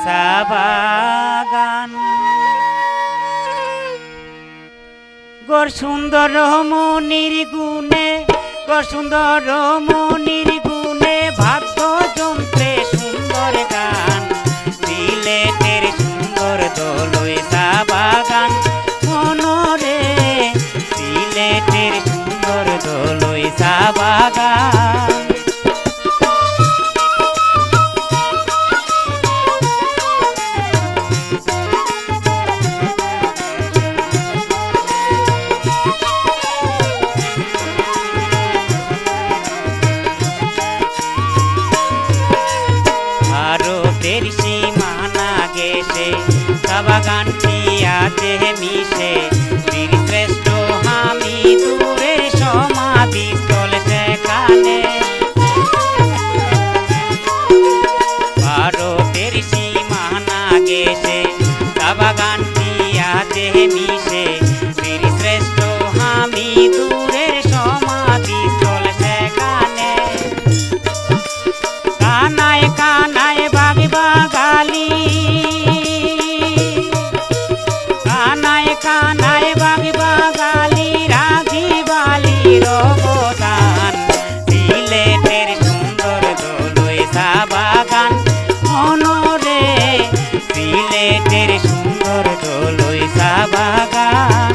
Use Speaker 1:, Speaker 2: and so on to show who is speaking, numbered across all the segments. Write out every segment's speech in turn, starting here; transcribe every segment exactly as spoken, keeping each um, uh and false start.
Speaker 1: বাগান গর সুন্দর মনির গুণে গর সুন্দর মনির গুণে ভাগ্য যন্ত্রে সুন্দর গান সিলেটের সুন্দর দোলই চা বাগান মনরে সিলেটের সুন্দর দোলই চা বাগান বাগানটি আছে মিশে বীর শ্রেষ্ঠ আমি দূরে সমাধি স্থল সেখানে ভারতের সীমানা গেছে বাগানটি আছে মিশে বীর শ্রেষ্ঠ আমি দূরে সমাধি স্থল সেখানে কানায় কানায় বাগ বাগালি কানায় বাগ বাগালি রাধি বালির অবদান সিলেটের সুন্দর দোলই চা বাগান মনরে সিলেটের সুন্দর দোলই চা বাগান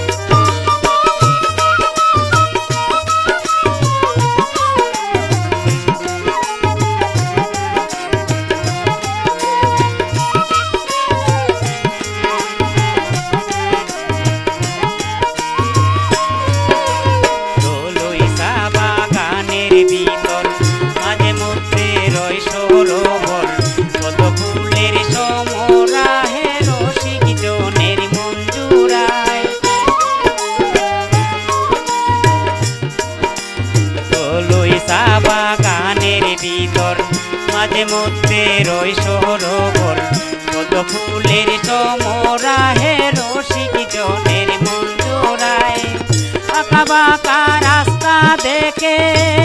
Speaker 1: মাঝে মধ্যে রই সরোবর কত ফুলের সমরা হে রসিক জনের মন জোড়ায় আঁকা বাঁকা রাস্তা দেখে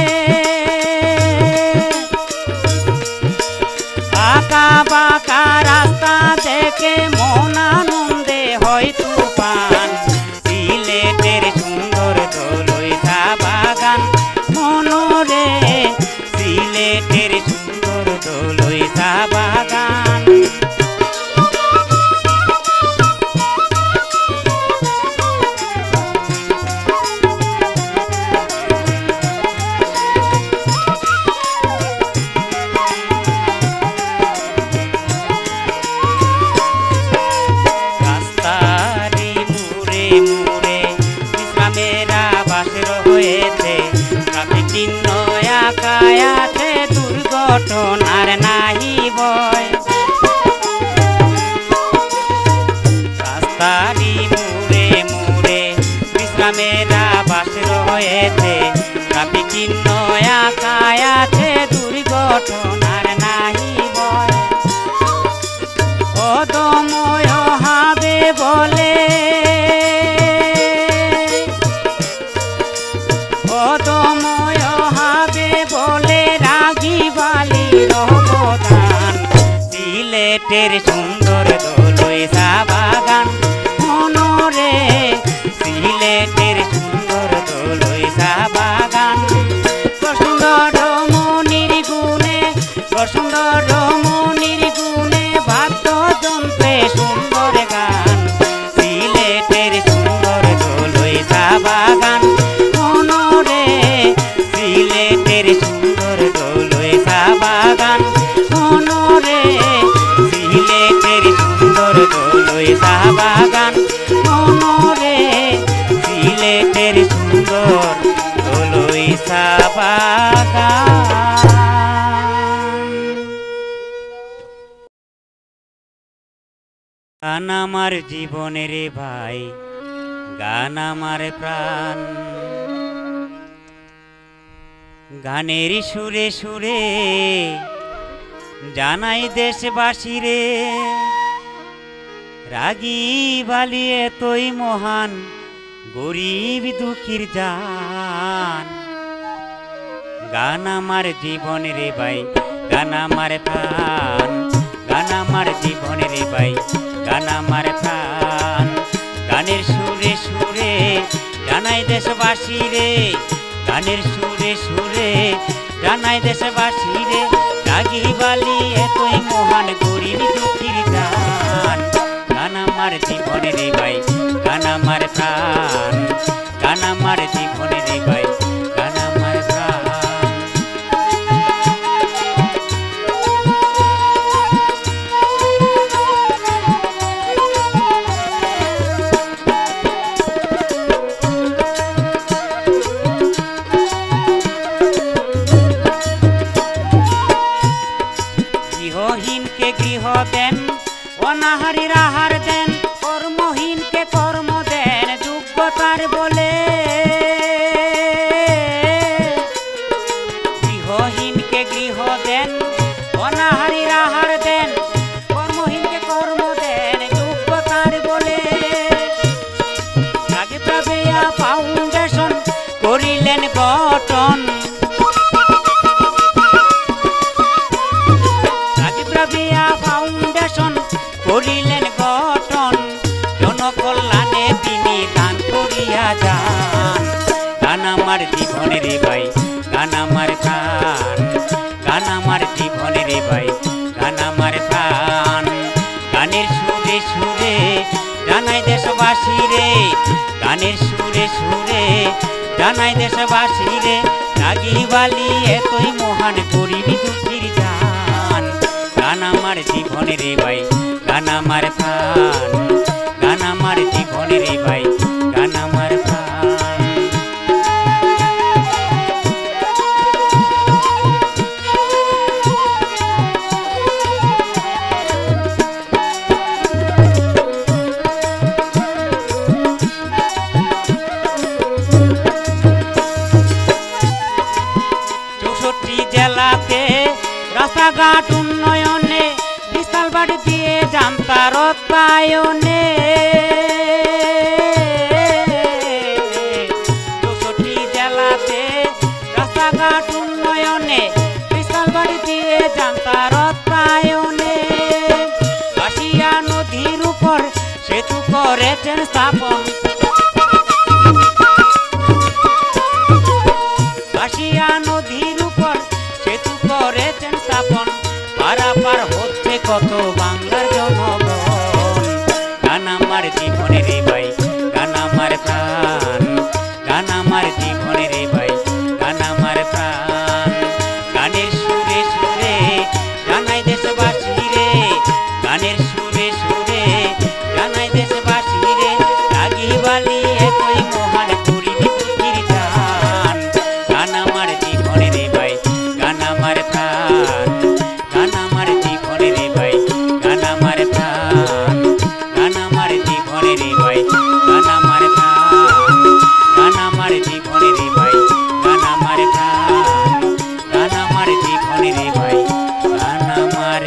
Speaker 1: আঁকা বাঁকা রাস্তা দেখে মন আনন্দে হয় তুফান সিলেটের সুন্দর দোলই চা বাগান মনরে সিলেটের সুন্দর দোলই চা বাগান রাস্তারি মুড়ে মুড়ে বিশ্রামেরা বাসের হয়েছে ট্রাফিক চিহ্ন আকায়াতে দুর্ঘটনার নাহি বয় রাস্তারি মুড়ে মুড়ে বিশ্রামেরা বাসের হয়েছে ট্রাফিক চিহ্ন আকায়াতে দুর্ঘটনার নাহি বয় অদময় হবে বলে অদময় হবে বলে রাগি বালির অবদান সিলেটের সুন্দর দোলই চা বাগান মনরে সিলেটের সুন্দর দোলই চা বাগান সুন্দর মনির গুণে সুন্দর মনির গুণে বাদ্য যন্ত্রে সুন্দর গান সিলেটের সুন্দর দোলই চা বাগান মনরে সিলেটের সুন্দর দোলই চা বাগান মনরে সিলেটের সুন্দর দোলই চা বাগান মনরে সিলেটের সুন্দর দোলই চা বাগান গান আমার জীবনের ভাই গান আমার প্রাণ গানের সুরে সুরে জানাই দেশবাসী রে রাগী বালিয়ে তুই মহান গরিব দুঃখীর জান গান আমার জীবন রে ভাই গান আমার প্রাণ গান আমার দেশবাসী রে গানের সুরে সুরে জানাই দেশবাসী রে রাগী বালি এতই মহান গরিব দুঃখীর গান গান আমার জীবনে রে ভাই গান আমার প্রাণ গান আমার জীবনে রে ভাই গান আমার প্রাণ গৃহহীনকে গৃহ দেন অনাহারীর আহার দেন কর্মহীনকে কর্ম দেন যোগ্যতার বলে গৃহহীনকে গৃহ দেন অনাহারীর আহার দেন কর্মহীনকে কর্ম দেন যোগ্যতার বলে রাগে প্রাবেয়া ফাউন্ডেশন করিলেন গঠন ফাউন্ডেশন করিলেন গঠন জনকল্যাণে তিনি দান করিয়া যান গান আমার জীবনে রে ভাই গান আমার প্রাণ গান আমার জীবনে রে ভাই গান আমার প্রাণ গানের সুরে সুরে জানাই দেশবাসী রে গানের সুরে সুরে জানাই দেশবাসী রে রাগী বালি এতই মহান গরিব দুঃখীর গান গান আমার জীবনে রে ভাই গান আমার প্রাণ গান আমার জীবনে রে ভাই গান আমার প্রাণ চৌষট্টি জেলাতে রাস্তাঘাট উন্নয়নে বিশাল বাড়ি দিয়ে জানতার অর্থায়নে চৌষট্টি জেলাতে রাস্তাঘাট উন্নয়নে বিশাল বাড়ি দিয়ে জানতার অর্থায়নে কাশিয়া নদীর উপর সেতু করেছেন স্থাপন কাশিয়া নদীর উপর সেতু করেছেন স্থাপন পারাপার হচ্ছে কত বাংলার জনগণ গান আমার জীবনে রে ভাই গান আমার প্রাণ গান আমার জীবনে রে ভাই গান আমার প্রাণ গানের সুরে সুরে জানাই দেশবাসী রে গানের সুরে সুরে জানাই দেশবাসী রে রাগী বালি এতই মহান গরিব দুঃখীর গান গান আমার জীবনে রে ভাই গান আমার প্রাণ গান আমার জীবনে রে ভাই গান আমার প্রাণ গান আমার জীবনে রে ভাই গান আমার প্রাণ গান আমার জীবনে রে ভাই গান আমার প্রাণ গান আমার জীবনে রে ভাই গান আমার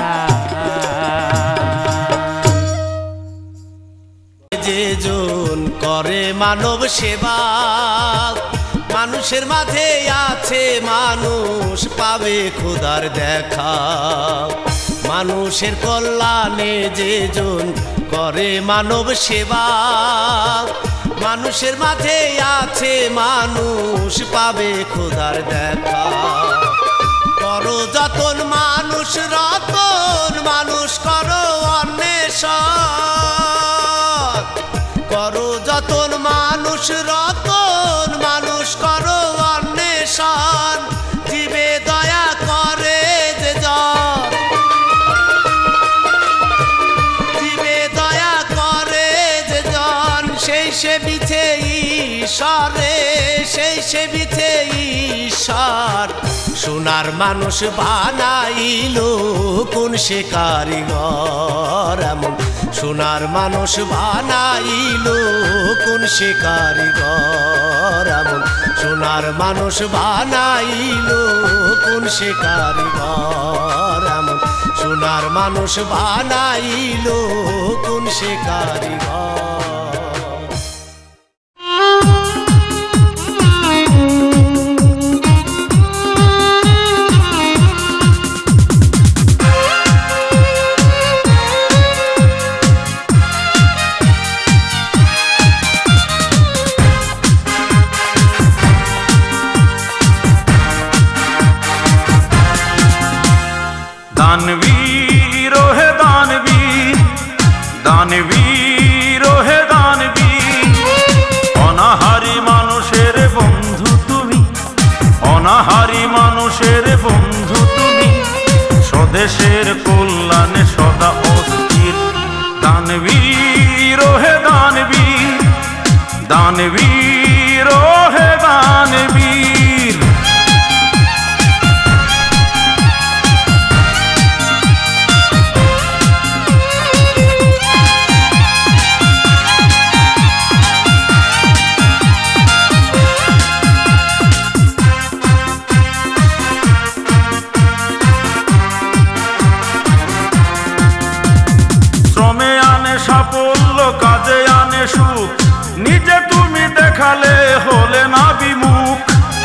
Speaker 1: প্রাণ
Speaker 2: যে জন করে মানব সেবা মানুষের মাঝে আছে মানুষ পাবে খোদার দেখা মানুষের কল্যাণে যে জন করে মানব সেবা মানুষের মাঝে আছে মানুষ পাবে খোদার দেখা করো যতন মানুষ রতন মানুষ করো অন্বেষণ করো যতন মানুষ রতন মানুষ করো অন্বেষণ জীবে দয়া করে যে জন জীবে দয়া করে যে জন সেই সে বিছে ঈশ্বরে সেই সে বিছে ঈশ্বর সোনার মানুষ বানাইল কোন সে কারিগর এমন সোনার মানুষ বানাইল কোন সে কারিগর এমন সোনার মানুষ বানাইল কোন সে কারিগর এমন সোনার মানুষ বানাইল কোন সে কারিগর
Speaker 3: দানবীর ও হে দানবীর। শ্রমে আনে সাফল্য, কাজে আনে সুখ, নিজে তুমি দেখালে হলে না বিমুখ।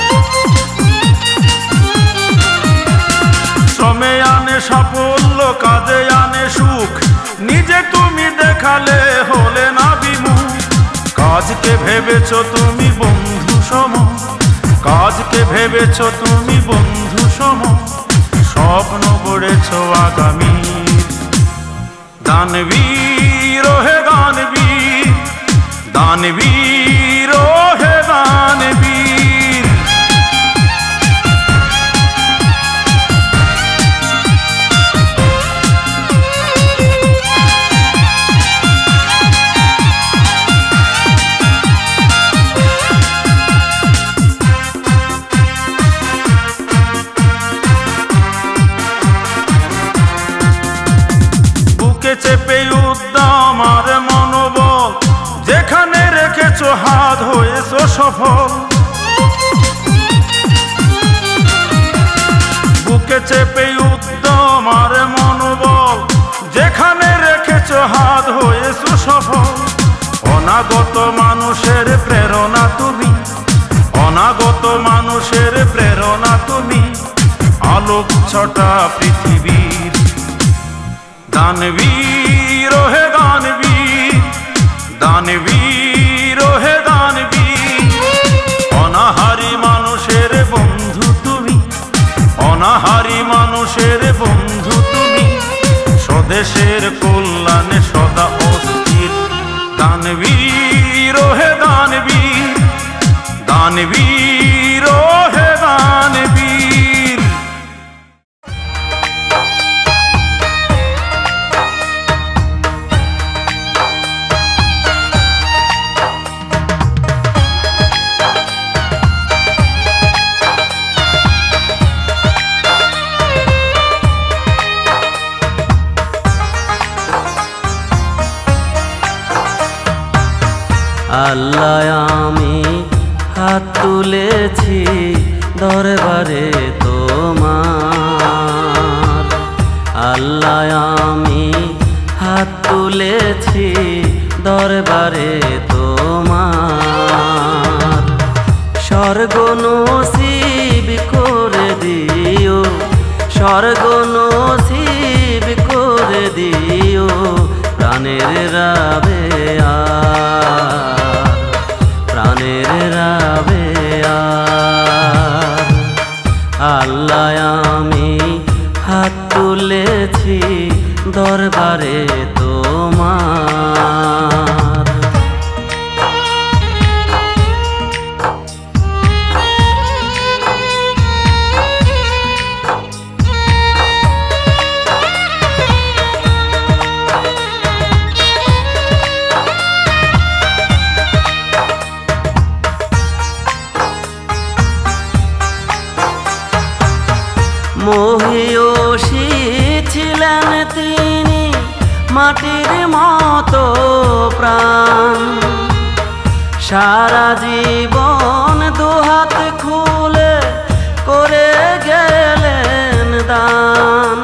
Speaker 3: শ্রমে আনে সাফল্য, কাজে আনে সুখ, নিজে তুমি দেখালে হলে না বিমুখ। কাজকে ভেবেছ তুমি বন্ধু সম, কাজকে ভেবেছ তুমি বন্ধু সম, স্বপ্ন গড়েছ আগামী। দানবীর ও হে দানবীর, দানবীর ও হে দানবীর। চেপে উদ্যম আর মনোবল, যেখানে রেখেছ হাত হয়েছ সফল। বুকে চেপে উদ্যম আর মনোবল, যেখানে রেখেছ হাত হয়েছ সফল। অনাগত মানুষের প্রেরণা তুমি, অনাগত মানুষের প্রেরণা তুমি, আলোক ছটা পৃথিবীর। দানবীর ও হে দানবীর, দানবীর ও হে দানবীর। অনাহারী মানুষের বন্ধু তুমি, অনাহারী মানুষের বন্ধু তুমি, স্বদেশের কল্যাণে সদা অস্থির। দানবীর ও হে দানবীর, দানবীর ও হে দানবীর।
Speaker 4: আল্লাহ আমি হাত তুলেছি দরবারে তোমার, আল্লাহ আমি হাত তুলেছি দরবারে তোমার। স্বর্গ নসিব করে দিও, স্বর্গ নসিব করে দিও, প্রাণের রাবে আর, প্রাণের রাবে আর। আল্লাহ আমি হাত তুলেছি দরবারে তোমার। মহিয়সী ছিলেন তিনি, মাটির মতো প্রাণ, সারা জীবন দুহাত খুলে করে গেলেন দান।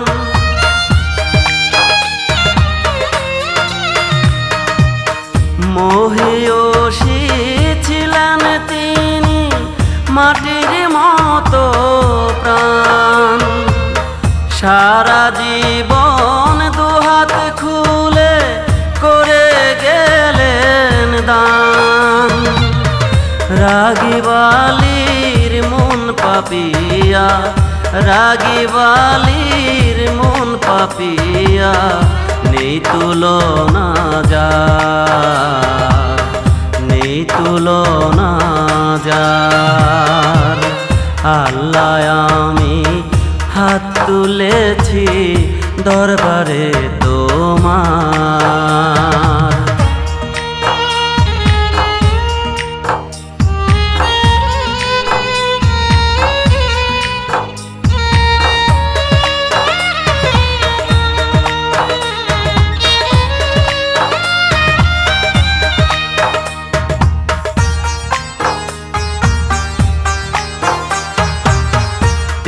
Speaker 4: মহিয়সী ছিলেন তিনি, মাটির মতো প্রাণ, সারা জীবন দুহাত খুলে করে গেলেন দান। রাগী বালির মন পাপিয়া, রাগী বালির মন পাপিয়া, নেই তুলনা যার, নেই তুলনা যার। আল্লাহ আমি হাত তুলেছি দরবারে তোমার।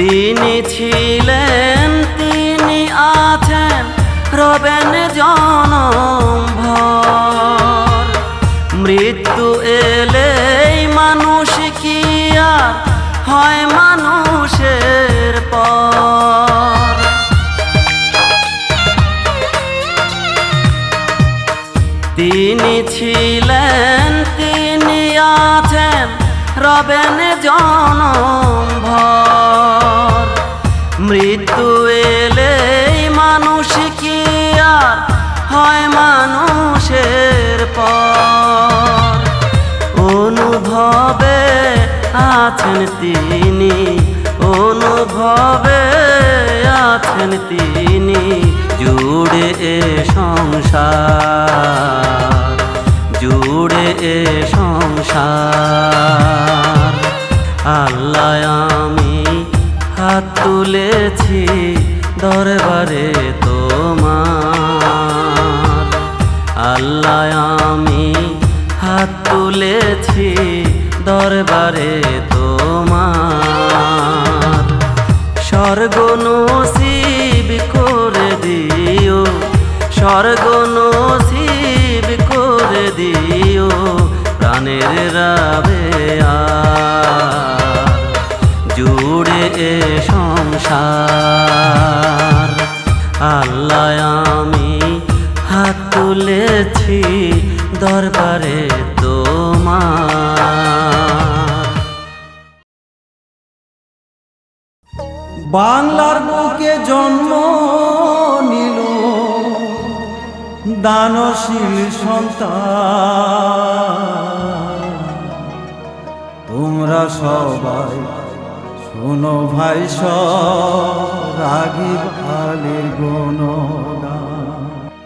Speaker 4: তিনি ছিলেন তিনি আছেন রবেন জনম ভর। মৃত্যু এলেই মানুষ কি আর হয় মানুষের পর। তিনি ছিলেন তিনি আছেন রবেন জনম ভর। মৃত্যু এলেই মানুষ কি আর হয় মানুষের পর। অনুভবে আছেন তিনি অনুভবে আছেন তিনি জুড়ে এ সংসার জুড়ে এ সংসার। আল্লাহ আমি হাত তুলেছি দরবারে তোমার। আল্লাহ আমি হাত তুলেছি দরবারে তোমার। স্বর্গ নসিব করে দিও স্বর্গ নসিব করে দিও প্রাণের রাবেয়ার জুড়ে এ সংসার। আল্লাহ আমি হাত তুলেছি দরবারে তোমার।
Speaker 5: বাংলার বুকে জন্ম নিল দানশীল সন্তান। তোমরা সবাই শোনো ভাই সব রাগীব আলীর গুণগান।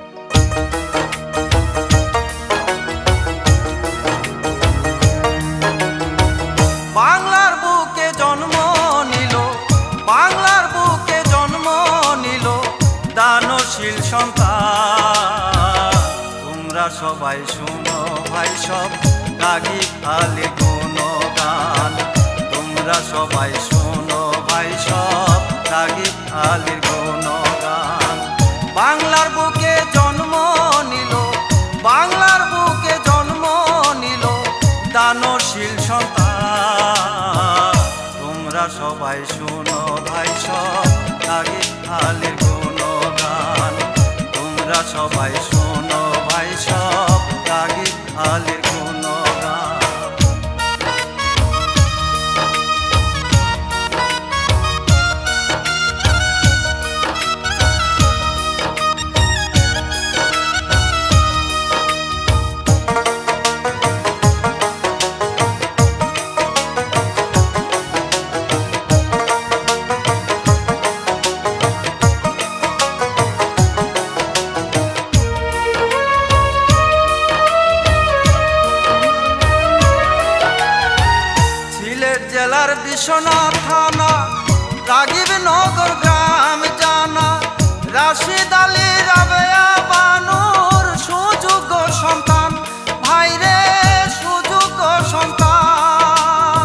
Speaker 2: বাংলার বুকে জন্ম নিল বাংলার বুকে জন্ম নিল দানশীল সন্তান। তোমরা সবাই শুনো ভাই সব রাগীব আলীর গুণগান। তোমরা সবাই শুনো ভাই সব রাগীব আলীর গুণগান। বাংলার বুকে জন্ম নিল বাংলার বুকে জন্ম নিল দানশীল সন্তান। তোমরা সবাই শুনো ভাই সব রাগীব আলীর গুণগান। তোমরা সবাই শুনো ভাই সব রাগীব আলীর গুণগান। জেলার বিশ্বনাথ থানা রাগীব নগর গ্রাম জানা। রাশিদ আলী রাবেয়া বানুর সুযোগ্য সন্তান ভাইরে সুযোগ্য সন্তান।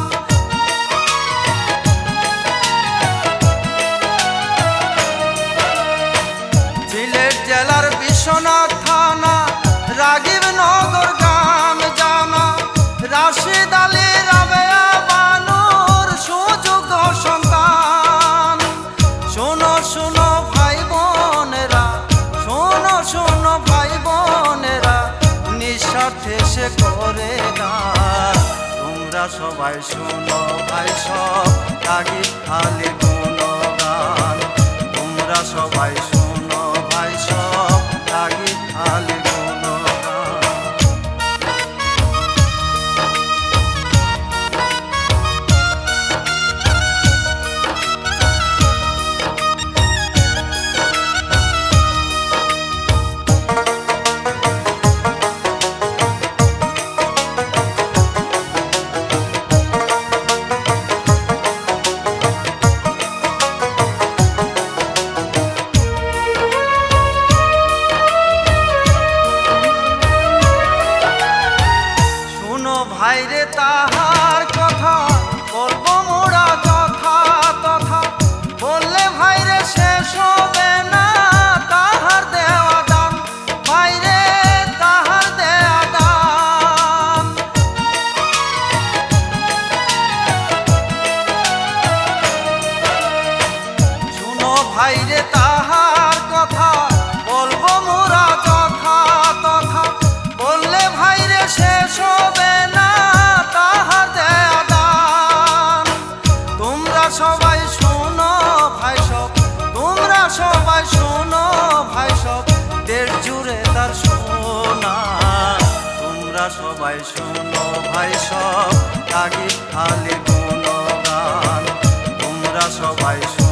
Speaker 2: সিলেট জেলার বিশ্বনাথ থানা রাগীব নগর গ্রাম জানা। রাশিদ আলী রাবেয়া বানুর সুযোগ্য সন্তান। শোনো শোনো ভাই বোনেরা শোনো শোনো ভাই বোনেরা নিঃস্বার্থে সে করে গান। তোমরা সবাই শোনো ভাই সব রাগীব আলীর গুণগান। তোমরা সবাই শোনো ভাই সব রাগীব আলীর গুণগান। সবাই শোনো ভাই সব রাগিব আলীর গুণগান তোমরা সবাই